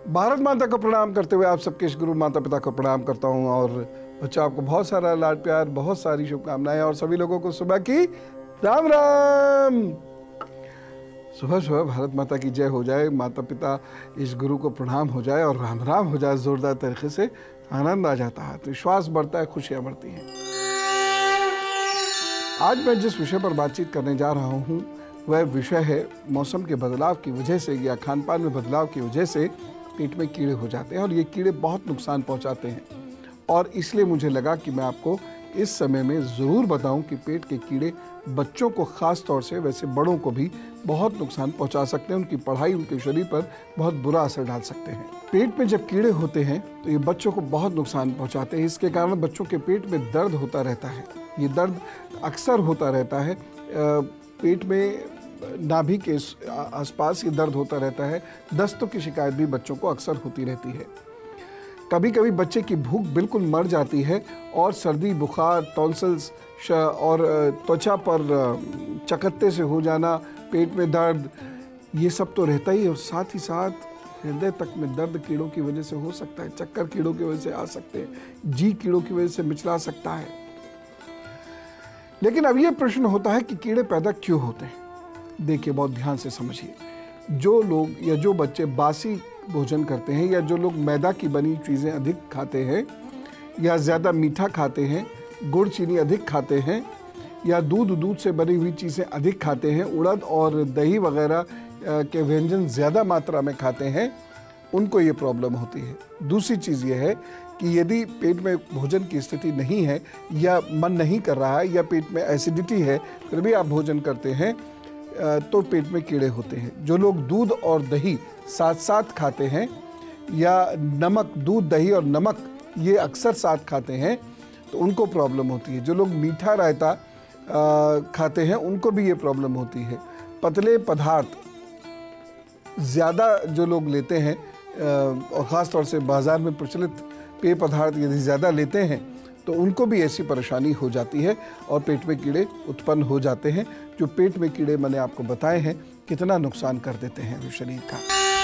भारत माता को प्रणाम करते हुए आप सबके गुरु माता पिता को प्रणाम करता हूँ और बच्चों आपको बहुत सारा लाड प्यार, बहुत सारी शुभकामनाएं और सभी लोगों को सुबह की राम राम। सुबह सुबह भारत माता की जय हो जाए, माता पिता इस गुरु को प्रणाम हो जाए और राम राम हो जाए, जोरदार तरीके से आनंद आ जाता है, तो विश्वास बढ़ता है, खुशियाँ बढ़ती हैं। आज मैं जिस विषय पर बातचीत करने जा रहा हूँ वह विषय है मौसम के बदलाव की वजह से या खान पान में बदलाव की वजह से पेट में कीड़े हो जाते हैं और ये कीड़े बहुत नुकसान पहुंचाते हैं। और इसलिए मुझे लगा कि मैं आपको इस समय में ज़रूर बताऊं कि पेट के कीड़े बच्चों को ख़ास तौर से, वैसे बड़ों को भी बहुत नुकसान पहुंचा सकते हैं, उनकी पढ़ाई, उनके शरीर पर बहुत बुरा असर डाल सकते हैं। पेट में जब कीड़े होते हैं तो ये बच्चों को बहुत नुकसान पहुँचाते हैं। इसके कारण बच्चों के पेट में दर्द होता रहता है। ये दर्द अक्सर होता रहता है, पेट में नाभि के आसपास ये दर्द होता रहता है। दस्तों की शिकायत भी बच्चों को अक्सर होती रहती है। कभी कभी बच्चे की भूख बिल्कुल मर जाती है और सर्दी, बुखार, टॉन्सिल्स और त्वचा पर चकत्ते से हो जाना, पेट में दर्द, ये सब तो रहता ही है। और साथ ही साथ हृदय तक में दर्द कीड़ों की वजह से हो सकता है, चक्कर कीड़ों की वजह से आ सकते हैं, जी कीड़ों की वजह से मिचला सकता है। लेकिन अब ये प्रश्न होता है कि कीड़े पैदा क्यों होते हैं। देखिए, बहुत ध्यान से समझिए। जो लोग या जो बच्चे बासी भोजन करते हैं या जो लोग मैदा की बनी चीज़ें अधिक खाते हैं या ज़्यादा मीठा खाते हैं, गुड़ चीनी अधिक खाते हैं या दूध से बनी हुई चीज़ें अधिक खाते हैं, उड़द और दही वगैरह के व्यंजन ज़्यादा मात्रा में खाते हैं, उनको ये प्रॉब्लम होती है। दूसरी चीज़ ये है कि यदि पेट में भोजन की स्थिति नहीं है या मन नहीं कर रहा है या पेट में एसिडिटी है, फिर भी आप भोजन करते हैं तो पेट में कीड़े होते हैं। जो लोग दूध और दही साथ साथ खाते हैं या नमक, दूध, दही और नमक ये अक्सर साथ खाते हैं तो उनको प्रॉब्लम होती है। जो लोग मीठा रायता खाते हैं उनको भी ये प्रॉब्लम होती है। पतले पदार्थ ज़्यादा जो लोग लेते हैं और ख़ास तौर से बाज़ार में प्रचलित पेय पदार्थ यदि ज़्यादा लेते हैं तो उनको भी ऐसी परेशानी हो जाती है और पेट में कीड़े उत्पन्न हो जाते हैं। जो पेट में कीड़े मैंने आपको बताए हैं कितना नुकसान कर देते हैं शरीर का।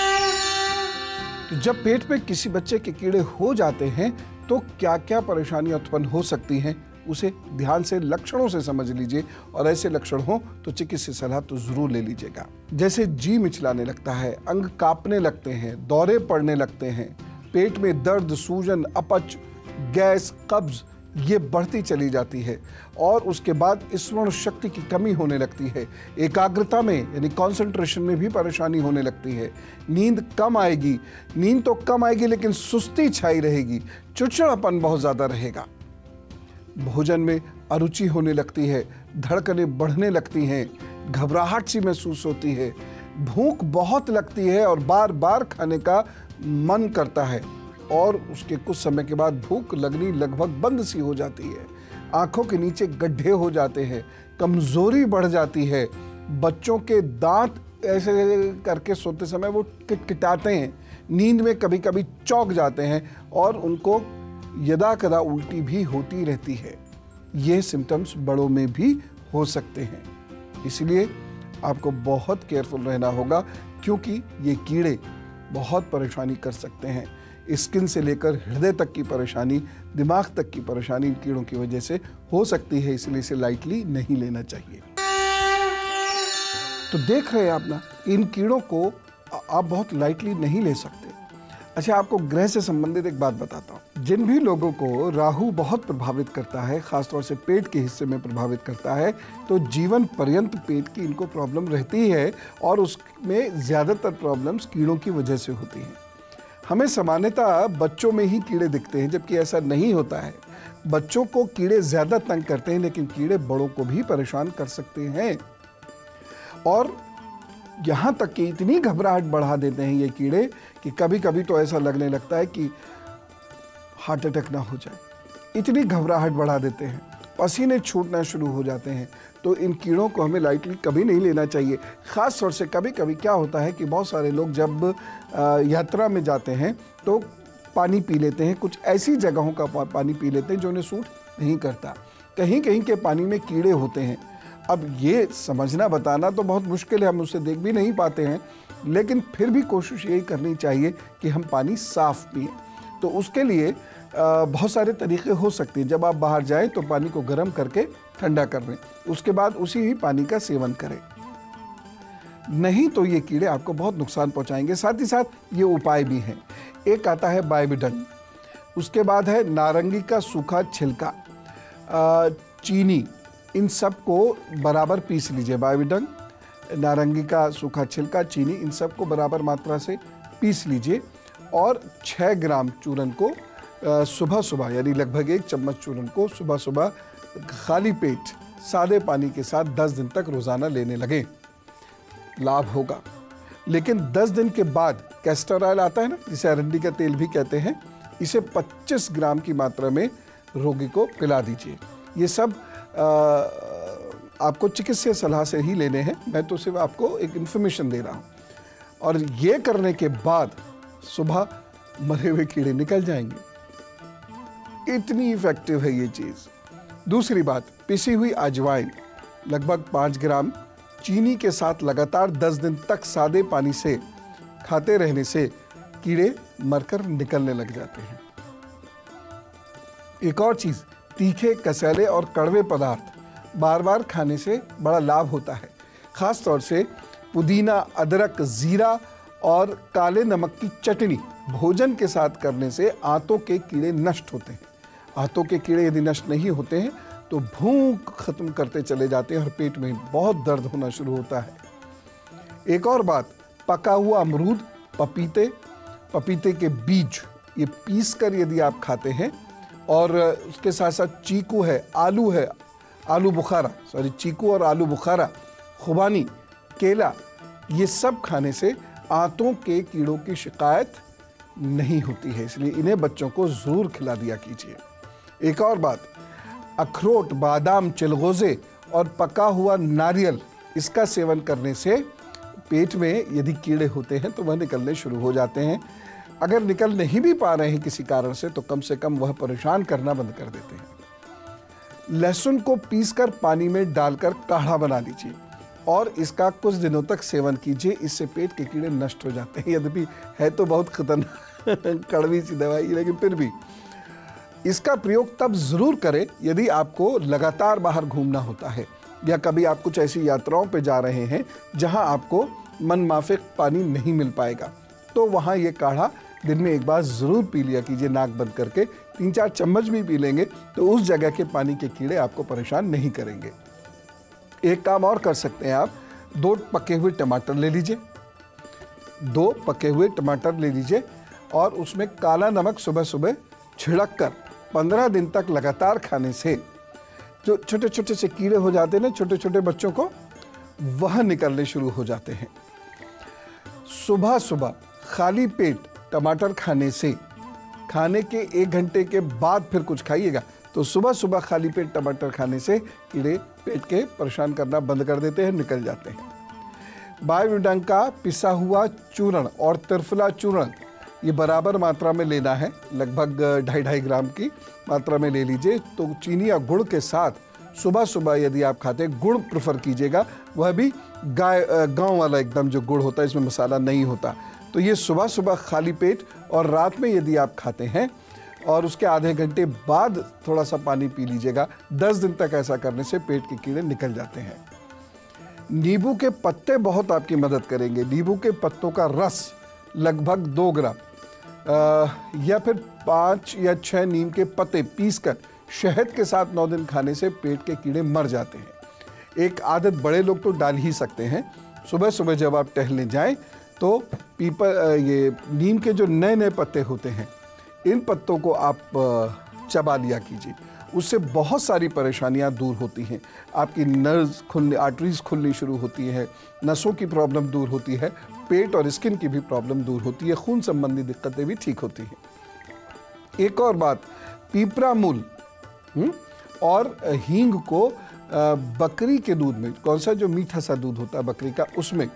तो जब पेट में किसी बच्चे के कीड़े हो जाते हैं तो क्या क्या परेशानियां उत्पन्न हो सकती हैं, उसे ध्यान से लक्षणों से समझ लीजिए और ऐसे लक्षण हो तो चिकित्सकीय सलाह तो ज़रूर ले लीजिएगा। जैसे जी मिचलाने लगता है, अंग कांपने लगते हैं, दौरे पड़ने लगते हैं, पेट में दर्द, सूजन, अपच, गैस, कब्ज ये बढ़ती चली जाती है और उसके बाद स्मरण शक्ति की कमी होने लगती है, एकाग्रता में यानी कंसंट्रेशन में भी परेशानी होने लगती है, नींद कम आएगी, नींद तो कम आएगी लेकिन सुस्ती छाई रहेगी, चिड़चिड़ापन बहुत ज़्यादा रहेगा, भोजन में अरुचि होने लगती है, धड़कनें बढ़ने लगती हैं, घबराहट सी महसूस होती है, भूख बहुत लगती है और बार बार खाने का मन करता है और उसके कुछ समय के बाद भूख लगनी लगभग बंद सी हो जाती है, आंखों के नीचे गड्ढे हो जाते हैं, कमजोरी बढ़ जाती है, बच्चों के दांत ऐसे करके सोते समय वो किटकिटाते हैं, नींद में कभी कभी चौंक जाते हैं और उनको यदा कदा उल्टी भी होती रहती है। ये सिम्टम्स बड़ों में भी हो सकते हैं, इसलिए आपको बहुत केयरफुल रहना होगा क्योंकि ये कीड़े बहुत परेशानी कर सकते हैं। स्किन से लेकर हृदय तक की परेशानी, दिमाग तक की परेशानी इन कीड़ों की वजह से हो सकती है, इसलिए इसे लाइटली नहीं लेना चाहिए। तो देख रहे हैं आप ना, इन कीड़ों को आप बहुत लाइटली नहीं ले सकते। अच्छा, आपको ग्रह से संबंधित एक बात बताता हूँ। जिन भी लोगों को राहु बहुत प्रभावित करता है, खासतौर से पेट के हिस्से में प्रभावित करता है, तो जीवन पर्यंत पेट की इनको प्रॉब्लम रहती है और उसमें ज़्यादातर प्रॉब्लम्स कीड़ों की वजह से होती हैं। हमें सामान्यतः बच्चों में ही कीड़े दिखते हैं, जबकि ऐसा नहीं होता है। बच्चों को कीड़े ज़्यादा तंग करते हैं लेकिन कीड़े बड़ों को भी परेशान कर सकते हैं और यहाँ तक कि इतनी घबराहट बढ़ा देते हैं ये कीड़े कि कभी कभी तो ऐसा लगने लगता है कि हार्ट अटैक ना हो जाए, इतनी घबराहट बढ़ा देते हैं, पसीने छूटना शुरू हो जाते हैं। तो इन कीड़ों को हमें लाइटली कभी नहीं लेना चाहिए। ख़ास तौर से कभी कभी क्या होता है कि बहुत सारे लोग जब यात्रा में जाते हैं तो पानी पी लेते हैं, कुछ ऐसी जगहों का पानी पी लेते हैं जो उन्हें सूट नहीं करता। कहीं कहीं के पानी में कीड़े होते हैं। अब ये समझना बताना तो बहुत मुश्किल है, हम उसे देख भी नहीं पाते हैं, लेकिन फिर भी कोशिश यही करनी चाहिए कि हम पानी साफ पिएं। तो उसके लिए बहुत सारे तरीके हो सकते हैं। जब आप बाहर जाएं तो पानी को गर्म करके ठंडा कर लें, उसके बाद उसी ही पानी का सेवन करें, नहीं तो ये कीड़े आपको बहुत नुकसान पहुंचाएंगे। साथ ही साथ ये उपाय भी हैं। एक आता है बाइबिडन, उसके बाद है नारंगी का सूखा छिलका, चीनी, इन सब को बराबर पीस लीजिए। बाइबिडन, नारंगी का सूखा छिलका, चीनी, इन सब को बराबर मात्रा से पीस लीजिए और 6 ग्राम चूरन को सुबह सुबह, यानी लगभग 1 चम्मच चूरन को सुबह सुबह खाली पेट सादे पानी के साथ 10 दिन तक रोज़ाना लेने लगें, लाभ होगा। लेकिन 10 दिन के बाद कैस्टर ऑयल आता है ना, जिसे अरंडी का तेल भी कहते हैं, इसे 25 ग्राम की मात्रा में रोगी को पिला दीजिए। ये सब आपको चिकित्सीय सलाह से ही लेने हैं, मैं तो सिर्फ आपको एक इन्फॉर्मेशन दे रहा हूँ। और ये करने के बाद सुबह मरे हुए कीड़े निकल जाएंगे। इतनी इफेक्टिव है ये चीज़। दूसरी बात, पिसी हुई अजवाइन लगभग 5 ग्राम चीनी के साथ लगातार 10 दिन तक सादे पानी से खाते रहने से कीड़े मरकर निकलने लग जाते हैं। एक और चीज़, तीखे, कसैले और कड़वे पदार्थ बार बार खाने से बड़ा लाभ होता है। ख़ास तौर से पुदीना, अदरक, ज़ीरा और काले नमक की चटनी भोजन के साथ करने से आंतों के कीड़े नष्ट होते हैं। आंतों के कीड़े यदि नष्ट नहीं होते हैं तो भूख खत्म करते चले जाते हैं और पेट में बहुत दर्द होना शुरू होता है। एक और बात, पका हुआ अमरूद, पपीते के बीज, ये पीस कर यदि आप खाते हैं और उसके साथ साथ चीकू है, आलू बुखारा, चीकू और आलू बुखारा, खुबानी, केला, ये सब खाने से आंतों के कीड़ों की शिकायत नहीं होती है। इसलिए इन्हें बच्चों को ज़रूर खिला दिया कीजिए। एक और बात, अखरोट, बादाम, चिलगोज़े और पका हुआ नारियल, इसका सेवन करने से पेट में यदि कीड़े होते हैं तो वह निकलने शुरू हो जाते हैं। अगर निकल नहीं भी पा रहे हैं किसी कारण से तो कम से कम वह परेशान करना बंद कर देते हैं। लहसुन को पीसकर पानी में डालकर काढ़ा बना लीजिए और इसका कुछ दिनों तक सेवन कीजिए। इससे पेट के कीड़े नष्ट हो जाते हैं। यद्यपि है तो बहुत खतरनाक कड़वी सी दवाई, लेकिन फिर भी इसका प्रयोग तब ज़रूर करें यदि आपको लगातार बाहर घूमना होता है या कभी आप कुछ ऐसी यात्राओं पर जा रहे हैं जहां आपको मन माफिक पानी नहीं मिल पाएगा, तो वहां ये काढ़ा दिन में एक बार ज़रूर पी लिया कीजिए। नाक बंद करके 3-4 चम्मच भी पी लेंगे तो उस जगह के पानी के कीड़े आपको परेशान नहीं करेंगे। एक काम और कर सकते हैं आप, 2 पके हुए टमाटर ले लीजिए, 2 पके हुए टमाटर ले लीजिए और उसमें काला नमक सुबह सुबह छिड़क कर 15 दिन तक लगातार खाने से जो छोटे छोटे से कीड़े हो जाते हैं ना छोटे छोटे बच्चों को, वह निकलने शुरू हो जाते हैं। सुबह सुबह खाली पेट टमाटर खाने से, खाने के 1 घंटे के बाद फिर कुछ खाइएगा, तो सुबह सुबह खाली पेट टमाटर खाने से कीड़े पेट के परेशान करना बंद कर देते हैं, निकल जाते हैं। बाइबिडन का पिसा हुआ चूर्ण और त्रिफला चूर्ण ये बराबर मात्रा में लेना है, लगभग 2.5 ग्राम की मात्रा में ले लीजिए। तो चीनी या गुड़ के साथ सुबह सुबह यदि आप खाते हैं, गुड़ प्रेफर कीजिएगा, वह भी गांव वाला एकदम जो गुड़ होता है, इसमें मसाला नहीं होता। तो ये सुबह सुबह खाली पेट और रात में यदि आप खाते हैं और उसके आधे घंटे बाद थोड़ा सा पानी पी लीजिएगा, 10 दिन तक ऐसा करने से पेट के कीड़े निकल जाते हैं। नींबू के पत्ते बहुत आपकी मदद करेंगे। नींबू के पत्तों का रस लगभग 2 ग्राम या फिर 5 या 6 नीम के पत्ते पीसकर शहद के साथ 9 दिन खाने से पेट के कीड़े मर जाते हैं। एक आदत बड़े लोग तो डाल ही सकते हैं, सुबह सुबह जब आप टहलने जाएं तो ये नीम के जो नए नए पत्ते होते हैं, इन पत्तों को आप चबा लिया कीजिए, उससे बहुत सारी परेशानियां दूर होती हैं। आपकी नर्व्स खुलने, आर्टरीज खुलनी शुरू होती है, नसों की प्रॉब्लम दूर होती है, पेट और स्किन की भी प्रॉब्लम दूर होती है, खून संबंधी दिक्कतें भी ठीक होती हैं। एक और बात, पीपरा मूल और हींग को बकरी के दूध में, कौन सा जो मीठा सा दूध होता है बकरी का, उसमें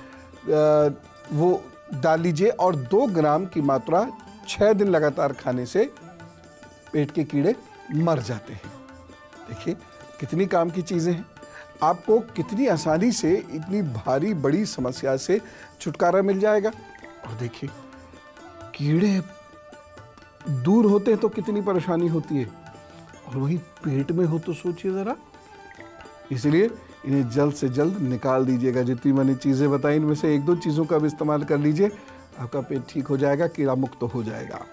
वो डाल लीजिए और 2 ग्राम की मात्रा 6 दिन लगातार खाने से पेट के कीड़े मर जाते हैं। देखिए कितनी काम की चीज़ें हैं। आपको कितनी आसानी से इतनी भारी बड़ी समस्या से छुटकारा मिल जाएगा। और देखिए, कीड़े दूर होते हैं तो कितनी परेशानी होती है, और वही पेट में हो तो सोचिए ज़रा। इसलिए इन्हें जल्द से जल्द निकाल दीजिएगा। जितनी मैंने चीज़ें बताई इनमें से 1-2 चीज़ों का भी इस्तेमाल कर लीजिए, आपका पेट ठीक हो जाएगा, कीड़ा मुक्त हो जाएगा।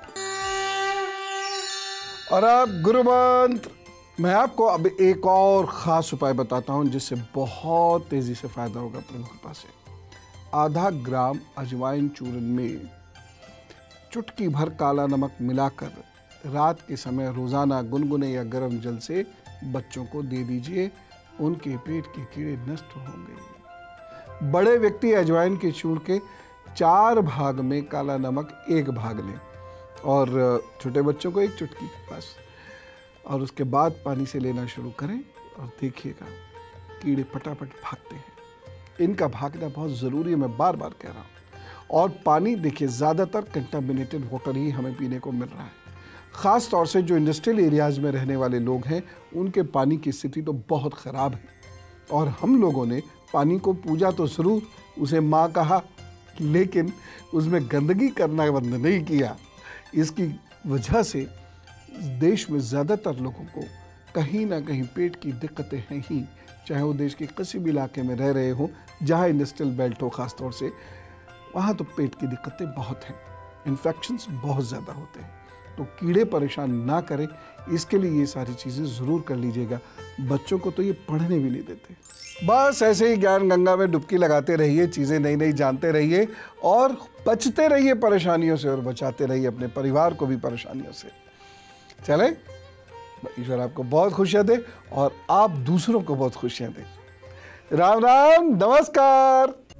और अब गुरु मंत्र, मैं आपको अब एक और ख़ास उपाय बताता हूँ जिससे बहुत तेज़ी से फ़ायदा होगा प्रभु कृपा से। आधा ग्राम अजवाइन चूर्ण में चुटकी भर काला नमक मिलाकर रात के समय रोज़ाना गुनगुने या गर्म जल से बच्चों को दे दीजिए। उनके पेट के कीड़े नष्ट होंगे। बड़े व्यक्ति अजवाइन के चूर्ण के 4 भाग में काला नमक 1 भाग लें, और छोटे बच्चों को 1 चुटकी बस, और उसके बाद पानी से लेना शुरू करें और देखिएगा कीड़े फटाफट भागते हैं। इनका भागना बहुत ज़रूरी है, मैं बार बार कह रहा हूँ। और पानी देखिए, ज़्यादातर कंटामिनेटेड वाटर ही हमें पीने को मिल रहा है। ख़ास तौर से जो इंडस्ट्रियल एरियाज़ में रहने वाले लोग हैं, उनके पानी की स्थिति तो बहुत ख़राब है। और हम लोगों ने पानी को पूजा तो ज़रूर, उसे माँ कहा, लेकिन उसमें गंदगी करना बंद नहीं किया। इसकी वजह से देश में ज़्यादातर लोगों को कहीं ना कहीं पेट की दिक्कतें हैं ही, चाहे वो देश के किसी भी इलाके में रह रहे हों जहाँ इंडस्ट्रियल बेल्ट हो ख़ास तौर से, वहाँ तो पेट की दिक्कतें बहुत हैं, इन्फेक्शंस बहुत ज़्यादा होते हैं। तो कीड़े परेशान ना करें, इसके लिए ये सारी चीज़ें ज़रूर कर लीजिएगा। बच्चों को तो ये पढ़ने भी नहीं देते। बस ऐसे ही ज्ञान गंगा में डुबकी लगाते रहिए, चीज़ें नई नई जानते रहिए और बचते रहिए परेशानियों से, और बचाते रहिए अपने परिवार को भी परेशानियों से। चले, ईश्वर आपको बहुत खुशियाँ दे और आप दूसरों को बहुत खुशियाँ दें। राम राम, नमस्कार।